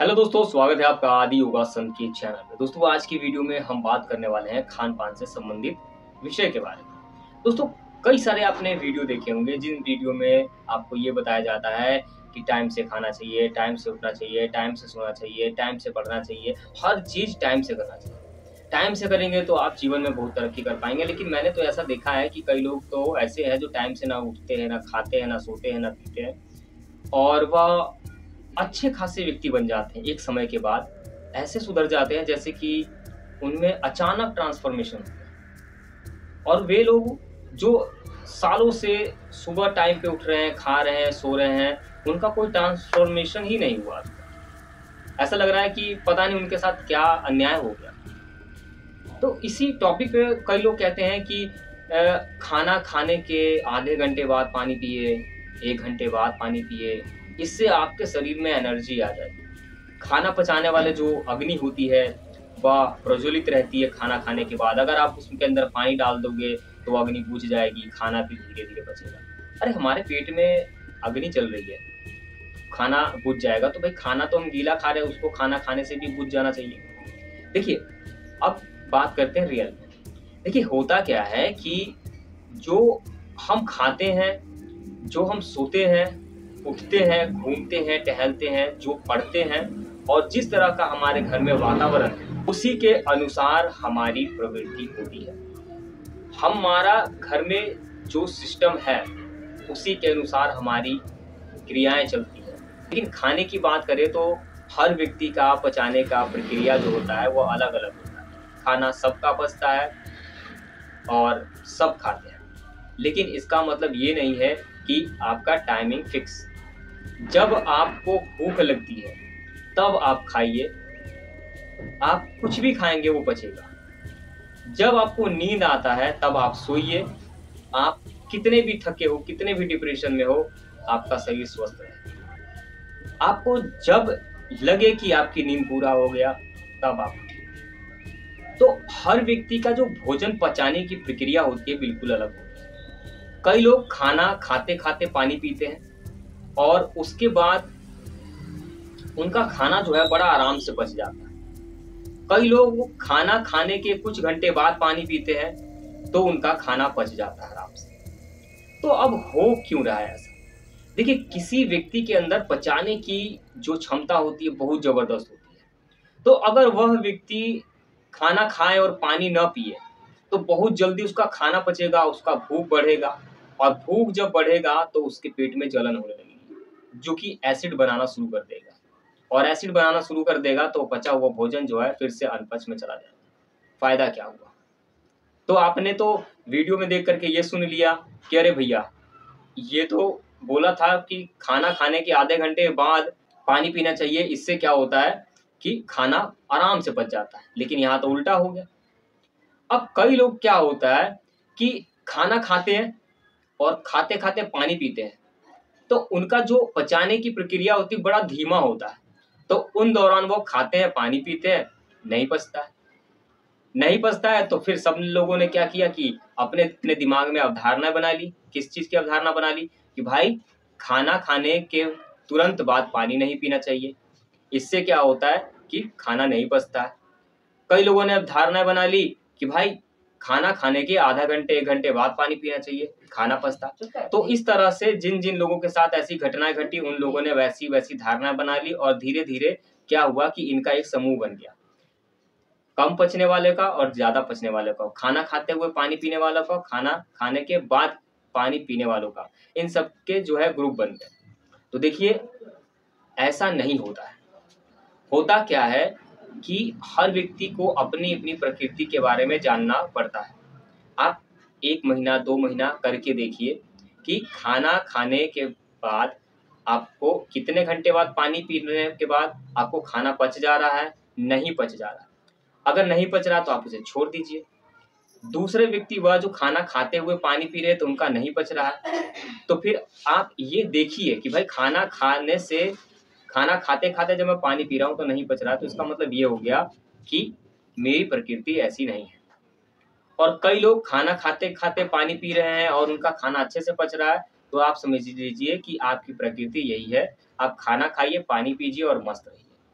Hello दोस्तों, स्वागत है आपका आदि योगासन के चैनल में। दोस्तों, आज की वीडियो में हम बात करने वाले हैं खान पान से संबंधित विषय के बारे में। दोस्तों, कई सारे आपने वीडियो देखे होंगे जिन वीडियो में आपको ये बताया जाता है कि टाइम से खाना चाहिए, टाइम से उठना चाहिए, टाइम से सोना चाहिए, टाइम से पढ़ना चाहिए, हर चीज टाइम से करना चाहिए। टाइम से करेंगे तो आप जीवन में बहुत तरक्की कर पाएंगे। लेकिन मैंने तो ऐसा देखा है कि कई लोग तो ऐसे हैं जो टाइम से ना उठते हैं, ना खाते हैं, ना सोते हैं, ना पीते हैं, और वह अच्छे खासे व्यक्ति बन जाते हैं। एक समय के बाद ऐसे सुधर जाते हैं जैसे कि उनमें अचानक ट्रांसफॉर्मेशन हो गया। और वे लोग जो सालों से सुबह टाइम पे उठ रहे हैं, खा रहे हैं, सो रहे हैं, उनका कोई ट्रांसफॉर्मेशन ही नहीं हुआ। ऐसा लग रहा है कि पता नहीं उनके साथ क्या अन्याय हो गया। तो इसी टॉपिक पे कई लोग कहते हैं कि खाना खाने के आधे घंटे बाद पानी पिए, 1 घंटे बाद पानी पिए, इससे आपके शरीर में एनर्जी आ जाएगी। खाना पचाने वाले जो अग्नि होती है वह प्रज्वलित रहती है खाना खाने के बाद। अगर आप उसके अंदर पानी डाल दोगे तो अग्नि बुझ जाएगी, खाना भी धीरे धीरे पचेगा। अरे हमारे पेट में अग्नि चल रही है, खाना बुझ जाएगा तो भाई खाना तो हम गीला खा रहे हैं, उसको खाना खाने से भी बुझ जाना चाहिए। देखिए, अब बात करते हैं रियल में। देखिए, होता क्या है कि जो हम खाते हैं, जो हम सोते हैं, उठते हैं, घूमते हैं, टहलते हैं, जो पढ़ते हैं, और जिस तरह का हमारे घर में वातावरण है, उसी के अनुसार हमारी प्रवृत्ति होती है। हमारा घर में जो सिस्टम है उसी के अनुसार हमारी क्रियाएं चलती है। लेकिन खाने की बात करें तो हर व्यक्ति का पचाने का प्रक्रिया जो होता है वो अलग अलग होता है। खाना सबका पचता है और सब खाते हैं, लेकिन इसका मतलब ये नहीं है कि आपका टाइमिंग फिक्स। जब आपको भूख लगती है तब आप खाइए, आप कुछ भी खाएंगे वो पचेगा। जब आपको नींद आता है तब आप सोइए। आप कितने भी थके हो, कितने भी डिप्रेशन में हो, आपका शरीर स्वस्थ रहे। आपको जब लगे कि आपकी नींद पूरा हो गया तब आप उठिए। तो हर व्यक्ति का जो भोजन पचाने की प्रक्रिया होती है बिल्कुल अलग होती है। कई लोग खाना खाते खाते पानी पीते हैं और उसके बाद उनका खाना जो है बड़ा आराम से पच जाता है। कई लोग खाना खाने के कुछ घंटे बाद पानी पीते हैं तो उनका खाना पच जाता है आराम से। तो अब हो क्यों रहा है ऐसा? देखिए, किसी व्यक्ति के अंदर पचाने की जो क्षमता होती है बहुत जबरदस्त होती है। तो अगर वह व्यक्ति खाना खाए और पानी न पिए तो बहुत जल्दी उसका खाना पचेगा, उसका भूख बढ़ेगा, और भूख जब बढ़ेगा तो उसके पेट में जलन होने लगेगी जो कि एसिड बनाना शुरू कर देगा। और एसिड बनाना शुरू कर देगा तो बचा हुआ भोजन जो है फिर से अनपच में चला जाएगा। फायदा क्या हुआ? तो आपने तो वीडियो में देख करके ये सुन लिया कि अरे भैया, ये तो बोला था कि खाना खाने के आधे घंटे बाद पानी पीना चाहिए, इससे क्या होता है कि खाना आराम से पच जाता है। लेकिन यहाँ तो उल्टा हो गया। अब कई लोग क्या होता है कि खाना खाते हैं और खाते खाते पानी पीते हैं, तो उनका जो पचाने की प्रक्रिया होती है बड़ा धीमा होता है। तो उन दौरान वो खाते हैं, पानी पीते हैं, नहीं पचता है। नहीं पचता है तो फिर सब लोगों ने क्या किया कि अपने अपने दिमाग में अवधारणा बना ली। किस चीज की अवधारणा बना ली? कि भाई खाना खाने के तुरंत बाद पानी नहीं पीना चाहिए, इससे क्या होता है कि खाना नहीं पचता है। कई लोगों ने अवधारणा बना ली कि भाई खाना खाने के आधा घंटे 1 घंटे बाद पानी पीना चाहिए, खाना पचता है। तो इस तरह से जिन जिन लोगों के साथ ऐसी घटनाएं घटी उन लोगों ने वैसी वैसी धारणा बना ली, और धीरे धीरे क्या हुआ कि इनका एक समूह बन गया, कम पचने वाले का और ज्यादा पचने वाले का, खाना खाते हुए पानी पीने वालों का, खाना खाने के बाद पानी पीने वालों का। इन सब के जो है ग्रुप बन गए। तो देखिए, ऐसा नहीं होता है। होता क्या है कि हर व्यक्ति को अपनी अपनी प्रकृति के बारे में जानना पड़ता है। आप 1 महीना 2 महीना करके देखिए कि खाना खाने के बाद आपको कितने घंटे बाद पानी पीने के बाद आपको खाना पच जा रहा है, नहीं पच जा रहा। अगर नहीं पच रहा तो आप उसे छोड़ दीजिए। दूसरे व्यक्ति वह जो खाना खाते हुए पानी पी रहे हैं तो उनका नहीं पच रहा है, तो फिर आप ये देखिए कि भाई खाना खाते खाते जब मैं पानी पी रहा हूँ तो नहीं पच रहा, तो इसका मतलब ये हो गया कि मेरी प्रकृति ऐसी नहीं है। और कई लोग खाना खाते खाते पानी पी रहे हैं और उनका खाना अच्छे से पच रहा है, तो आप समझ लीजिए कि आपकी प्रकृति यही है। आप खाना खाइए, पानी पीजिए और मस्त रहिए।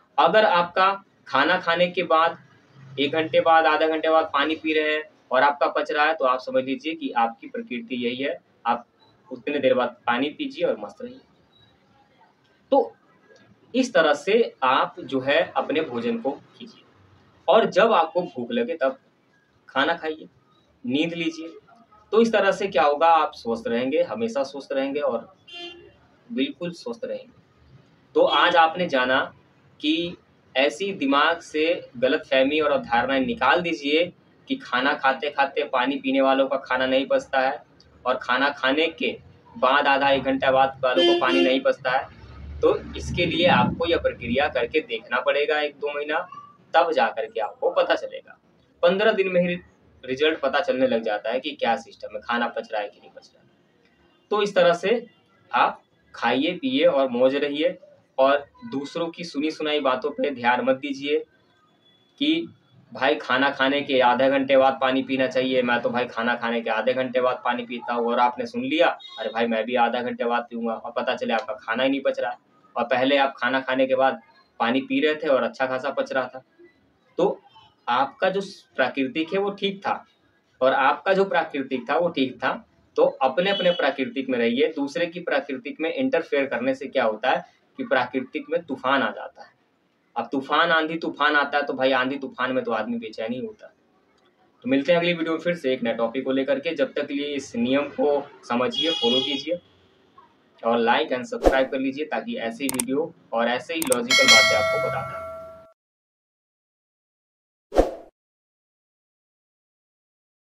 अगर आपका खाना खाने के बाद 1 घंटे बाद, आधा घंटे बाद पानी पी रहे हैं और आपका पच रहा है, तो आप समझ लीजिए कि आपकी प्रकृति यही है। आप उतने देर बाद पानी पीजिए और मस्त रहिए। तो इस तरह से आप जो है अपने भोजन को कीजिए, और जब आपको भूख लगे तब खाना खाइए, नींद लीजिए। तो इस तरह से क्या होगा, आप स्वस्थ रहेंगे, हमेशा स्वस्थ रहेंगे और बिल्कुल स्वस्थ रहेंगे। तो आज आपने जाना कि ऐसी दिमाग से गलतफ़हमी और अवधारणाएँ निकाल दीजिए कि खाना खाते-खाते पानी पीने वालों का खाना नहीं पचता है, और खाना खाने के बाद आधा 1 घंटा बाद वालों को पानी नहीं पचता है। तो इसके लिए आपको यह प्रक्रिया करके देखना पड़ेगा 1-2 महीना, तब जाकर के आपको पता चलेगा। 15 दिन में ही रिज़ल्ट पता चलने लग जाता है कि क्या सिस्टम है, खाना पच रहा है कि नहीं पच रहा है। तो इस तरह से आप खाइए, पिए और मौज रहिए, और दूसरों की सुनी-सुनाई बातों पे ध्यान मत दीजिए कि भाई खाना खाने के आधे घंटे बाद पानी पीना चाहिए, मैं तो भाई खाना खाने के आधे घंटे बाद पानी पीता हूँ, और आपने सुन लिया, अरे भाई मैं भी आधा घंटे बाद पीऊँगा, और पता चले आपका खाना ही नहीं पच रहा है, और पहले आप खाना खाने के बाद पानी पी रहे थे और अच्छा खासा पच रहा था। तो आपका जो प्राकृतिक है वो ठीक था, और आपका जो प्राकृतिक था वो ठीक था। तो अपने-अपने प्राकृतिक में रहिए, दूसरे की प्राकृतिक में इंटरफेयर करने से क्या होता है कि प्राकृतिक में तूफ़ान आ जाता है। अब तूफ़ान, आंधी-तूफ़ान आता है तो भाई आंधी-तूफ़ान में तो आदमी बेचैन ही होता है। तो मिलते हैं अगली वीडियो में फिर से एक नए टॉपिक को लेकर के। जब तक के लिए इस नियम को समझिए, फ़ॉलो कीजिए और लाइक एंड सब्सक्राइब कर लीजिए, ताकि ऐसे वीडियो और ऐसे ही लॉजिकल बातें आपको बताता रहें।